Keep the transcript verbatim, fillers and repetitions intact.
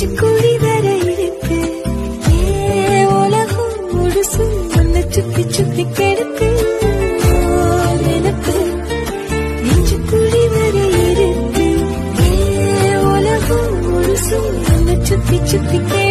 நெஞ்சுக்குழி வர இருக்கு உலகம் முழுசும் உன்னை சுத்தி சுத்தி கெடுக்கு நினைப்பு நெஞ்சுக்குழி வர இருக்கு உலகம் முழுசும் உன்னை சுத்தி சுத்தி கெடுக்கு